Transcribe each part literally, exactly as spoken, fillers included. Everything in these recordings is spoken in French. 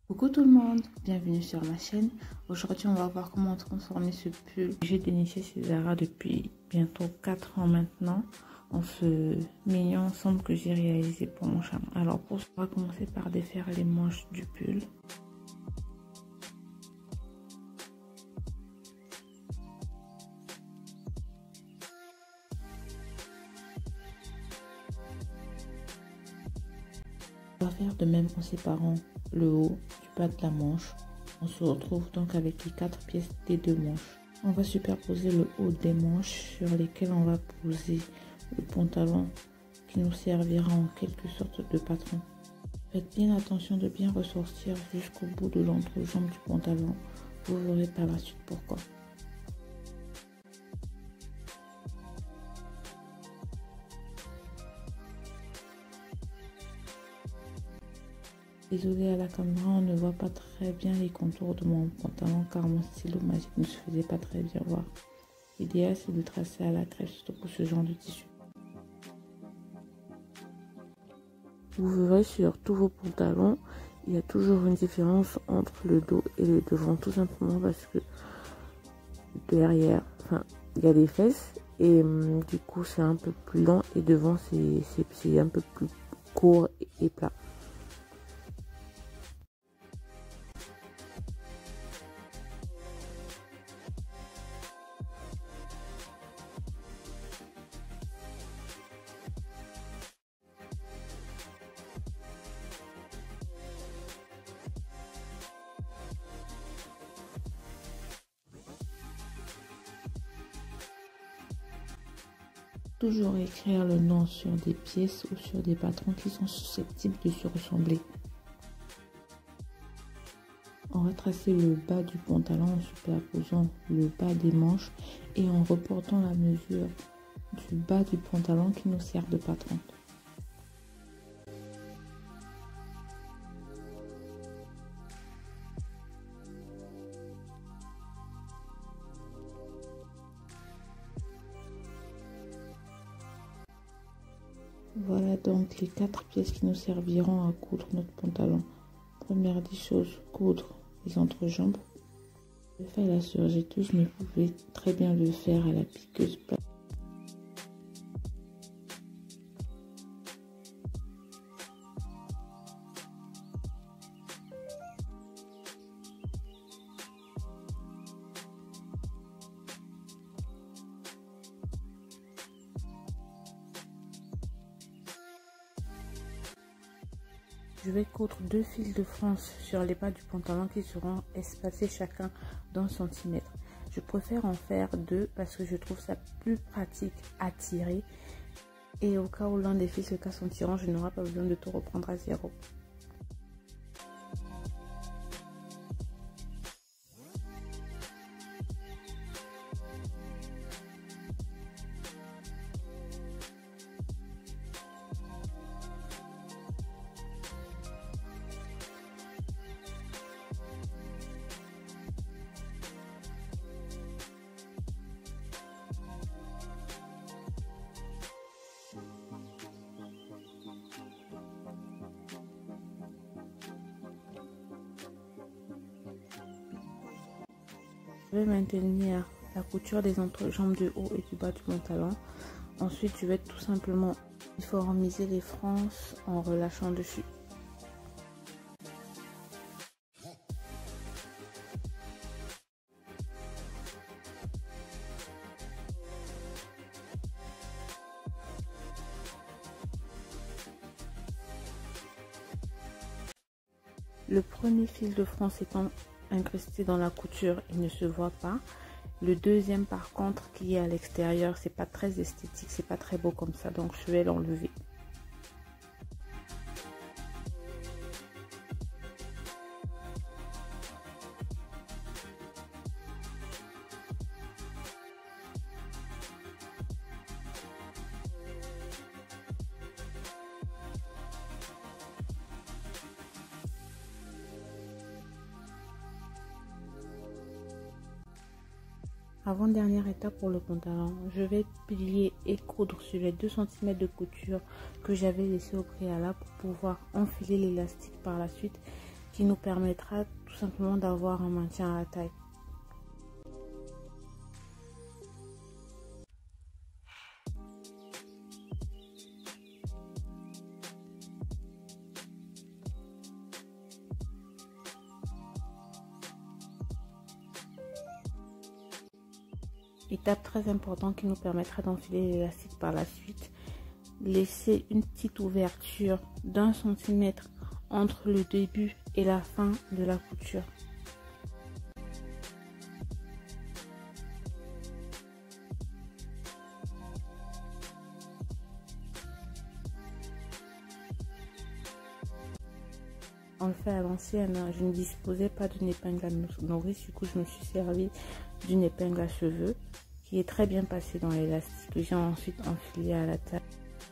Coucou tout le monde, bienvenue sur ma chaîne. Aujourd'hui on va voir comment transformer ce pull. J'ai déniché chez Zara depuis bientôt quatre ans maintenant. En ce mignon ensemble que j'ai réalisé pour mon chameau. Alors pour ça, on va commencer par défaire les manches du pull. On va faire de même en séparant le haut du bas de la manche. On se retrouve donc avec les quatre pièces des deux manches. On va superposer le haut des manches sur lesquelles on va poser le pantalon qui nous servira en quelque sorte de patron. Faites bien attention de bien ressortir jusqu'au bout de l'entrejambe du pantalon. Vous verrez par la suite pourquoi. Désolée à la caméra, on ne voit pas très bien les contours de mon pantalon car mon stylo magique ne se faisait pas très bien voir. L'idéal c'est de tracer à la crèche, surtout pour ce genre de tissu. Vous verrez sur tous vos pantalons, il y a toujours une différence entre le dos et le devant, tout simplement parce que derrière, enfin, il y a des fesses et hum, du coup c'est un peu plus long et devant c'est un peu plus court et plat. Toujours écrire le nom sur des pièces ou sur des patrons qui sont susceptibles de se ressembler. On va tracer le bas du pantalon en superposant le bas des manches et en reportant la mesure du bas du pantalon qui nous sert de patron. Voilà donc les quatre pièces qui nous serviront à coudre notre pantalon. Première des choses, coudre les entrejambes. Je fais la surjetteuse, mais vous pouvez très bien le faire à la piqueuse. Je vais coudre deux fils de France sur les bas du pantalon qui seront espacés chacun d'un centimètre. Je préfère en faire deux parce que je trouve ça plus pratique à tirer. Et au cas où l'un des fils se casse en tirant, je n'aurai pas besoin de tout reprendre à zéro. Je vais maintenir la couture des entrejambes du haut et du bas du pantalon. Ensuite, je vais tout simplement uniformiser les franges en relâchant dessus. Le premier fil de France étant incrusté dans la couture, il ne se voit pas. Le deuxième par contre qui est à l'extérieur, c'est pas très esthétique, c'est pas très beau comme ça, donc je vais l'enlever. Avant-dernière étape pour le pantalon, je vais plier et coudre sur les deux centimètres de couture que j'avais laissé au préalable pour pouvoir enfiler l'élastique par la suite. qui nous permettra tout simplement d'avoir un maintien à la taille. Étape très importante qui nous permettra d'enfiler l'élastique par la suite. Laissez une petite ouverture d'un centimètre entre le début et la fin de la couture. On le fait à l'ancienne, hein. Je ne disposais pas d'une épingle à nourrice, du coup je me suis servi d'une épingle à cheveux qui est très bien passée dans l'élastique que j'ai ensuite enfilé à la taille.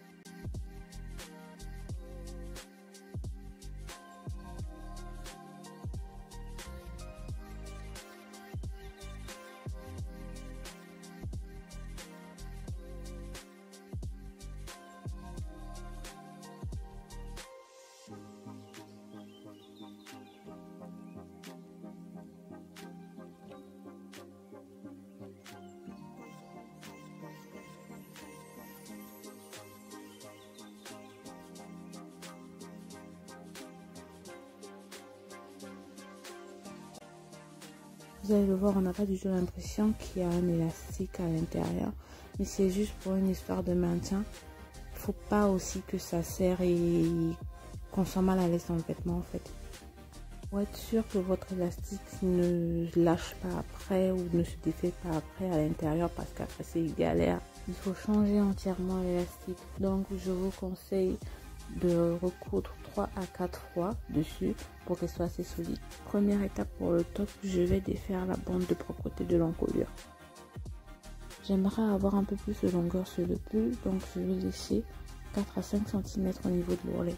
Vous allez le voir, on n'a pas du tout l'impression qu'il y a un élastique à l'intérieur, mais c'est juste pour une histoire de maintien. Il ne faut pas aussi que ça serre et qu'on soit mal à l'aise dans le vêtement en fait. Pour être sûr que votre élastique ne lâche pas après ou ne se défait pas après à l'intérieur, parce qu'après c'est galère, il faut changer entièrement l'élastique. Donc je vous conseille de recoudre trois à quatre fois dessus pour qu'elle soit assez solide. Première étape pour le top, je vais défaire la bande de propreté de l'encolure. J'aimerais avoir un peu plus de longueur sur le pull, donc je vais laisser quatre à cinq centimètres au niveau de l'ourlet.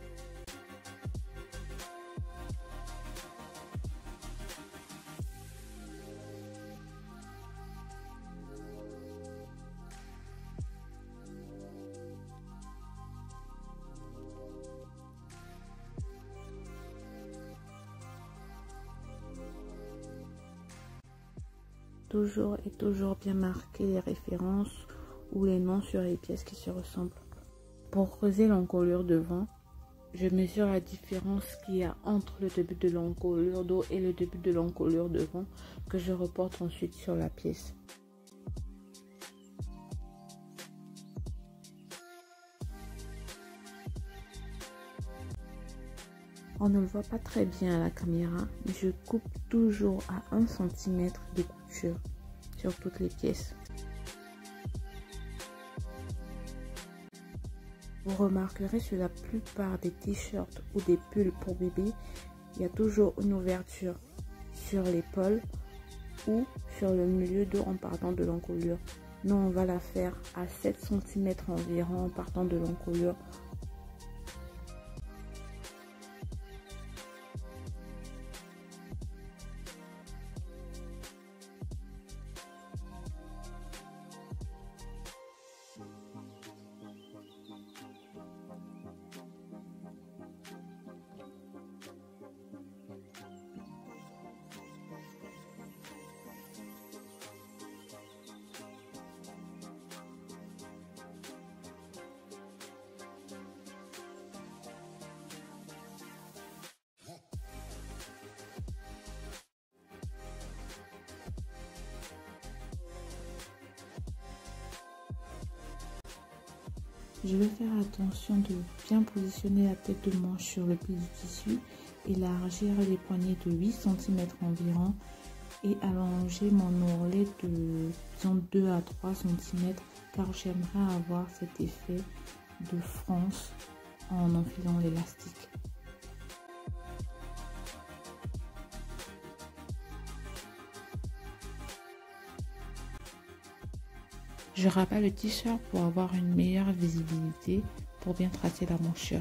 Toujours et toujours bien marquer les références ou les noms sur les pièces qui se ressemblent. Pour creuser l'encolure devant, je mesure la différence qu'il y a entre le début de l'encolure dos et le début de l'encolure devant, que je reporte ensuite sur la pièce. On ne le voit pas très bien à la caméra, mais je coupe toujours à un centimètre de couture sur toutes les pièces. Vous remarquerez sur la plupart des t-shirts ou des pulls pour bébé, il y a toujours une ouverture sur l'épaule ou sur le milieu dos en partant de l'encolure. Nous, on va la faire à sept centimètres environ en partant de l'encolure. Je vais faire attention de bien positionner la tête de manche sur le pli du tissu, élargir les poignets de huit centimètres environ et allonger mon ourlet de disons, deux à trois centimètres, car j'aimerais avoir cet effet de fronce en enfilant l'élastique. Je rabats le t-shirt pour avoir une meilleure visibilité pour bien tracer la manchure.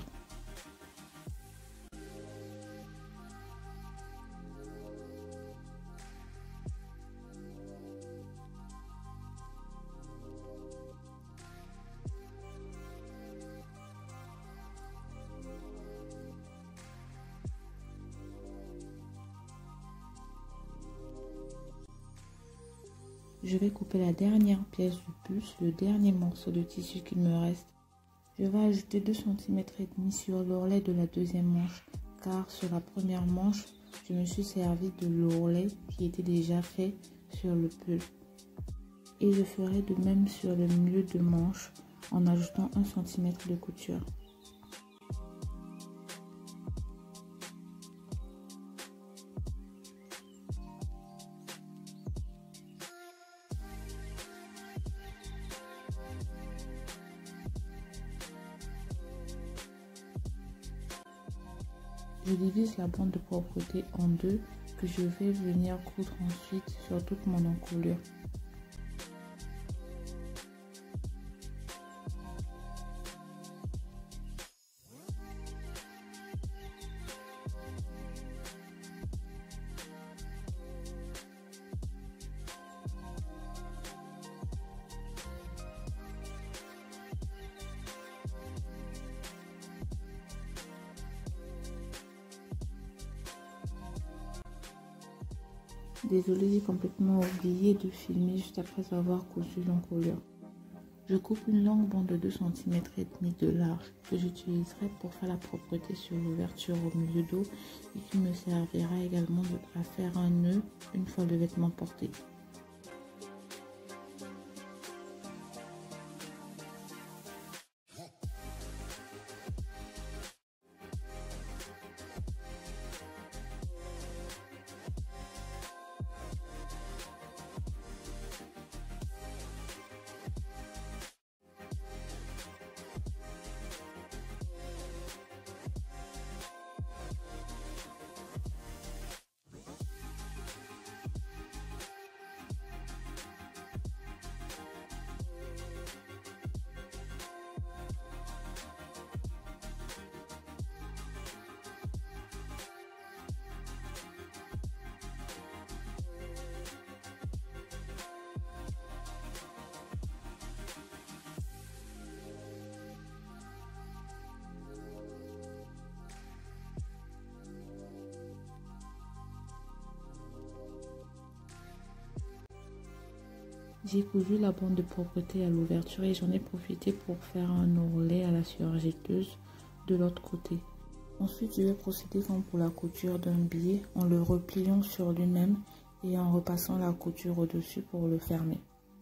Je vais couper la dernière pièce du puce, le dernier morceau de tissu qu'il me reste. Je vais ajouter deux centimètres et demi sur l'ourlet de la deuxième manche, car sur la première manche, je me suis servi de l'ourlet qui était déjà fait sur le pull. Et je ferai de même sur le milieu de manche en ajoutant un centimètre de couture. Je divise la bande de propreté en deux que je vais venir coudre ensuite sur toute mon encolure. Désolée, j'ai complètement oublié de filmer juste après avoir cousu l'encolure. Je coupe une longue bande de deux centimètres et demi de large que j'utiliserai pour faire la propreté sur l'ouverture au milieu dos et qui me servira également à faire un nœud une fois le vêtement porté. J'ai cousu la bande de propreté à l'ouverture et j'en ai profité pour faire un ourlet à la surjeteuse de l'autre côté. Ensuite, je vais procéder comme pour la couture d'un billet en le repliant sur lui-même et en repassant la couture au-dessus pour le fermer.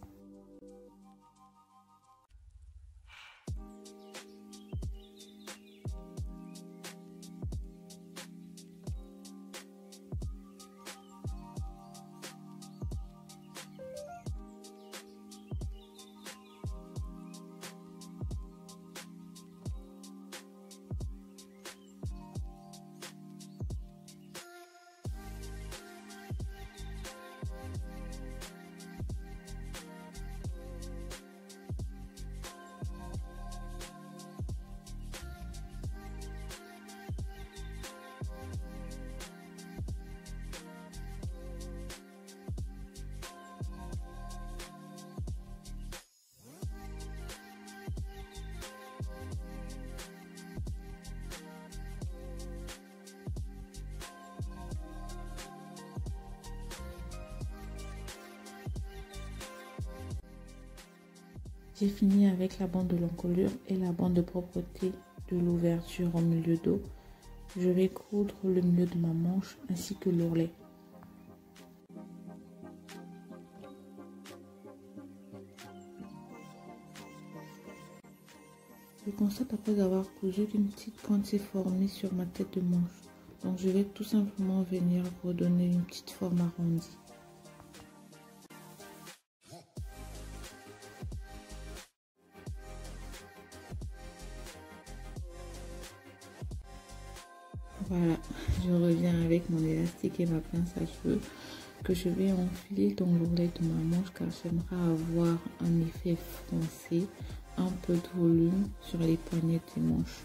J'ai fini avec la bande de l'encolure et la bande de propreté de l'ouverture au milieu dos. Je vais coudre le milieu de ma manche ainsi que l'ourlet. Je constate après avoir cousu qu'une petite pointe s'est formée sur ma tête de manche. Donc je vais tout simplement venir redonner une petite forme arrondie. Voilà, je reviens avec mon élastique et ma pince à cheveux que je vais enfiler dans l'ourlet de ma manche car j'aimerais avoir un effet foncé, un peu de volume sur les poignées des manches.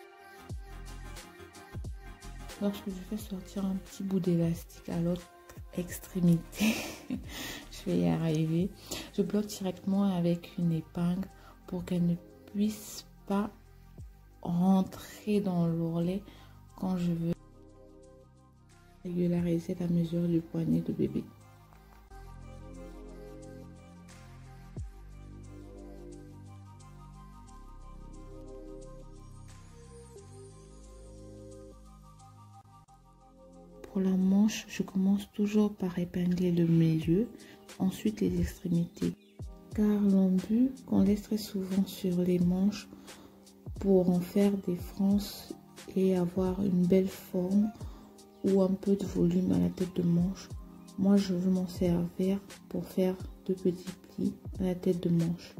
Lorsque je fais sortir un petit bout d'élastique à l'autre extrémité. Je vais y arriver. Je bloque directement avec une épingle pour qu'elle ne puisse pas rentrer dans l'ourlet quand je veux régulariser la mesure du poignet de bébé. Pour la manche, je commence toujours par épingler le milieu, ensuite les extrémités. Car l'embu qu'on laisse très souvent sur les manches pour en faire des frances et avoir une belle forme ou un peu de volume à la tête de manche. Moi, je veux m'en servir pour faire deux petits plis à la tête de manche.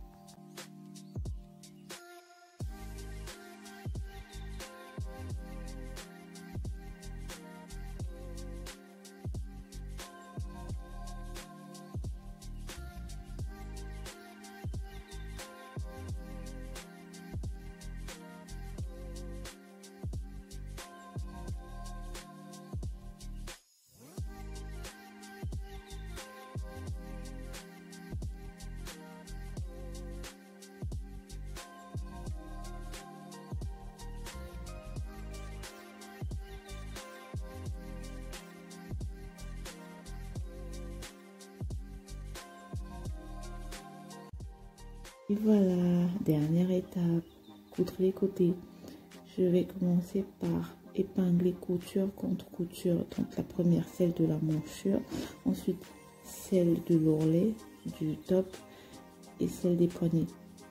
Et voilà, dernière étape, coudre les côtés. Je vais commencer par épingler couture contre couture. Donc la première, celle de la manchure, ensuite celle de l'ourlet, du top et celle des poignets.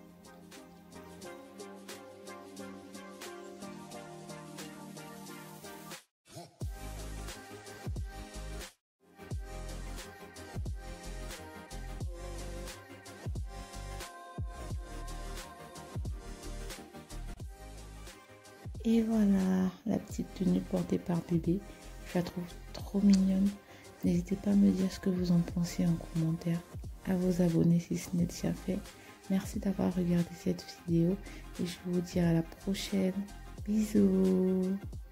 Et voilà, la petite tenue portée par bébé. Je la trouve trop mignonne. N'hésitez pas à me dire ce que vous en pensez en commentaire. À vous abonner si ce n'est déjà fait. Merci d'avoir regardé cette vidéo. Et je vous dis à la prochaine. Bisous.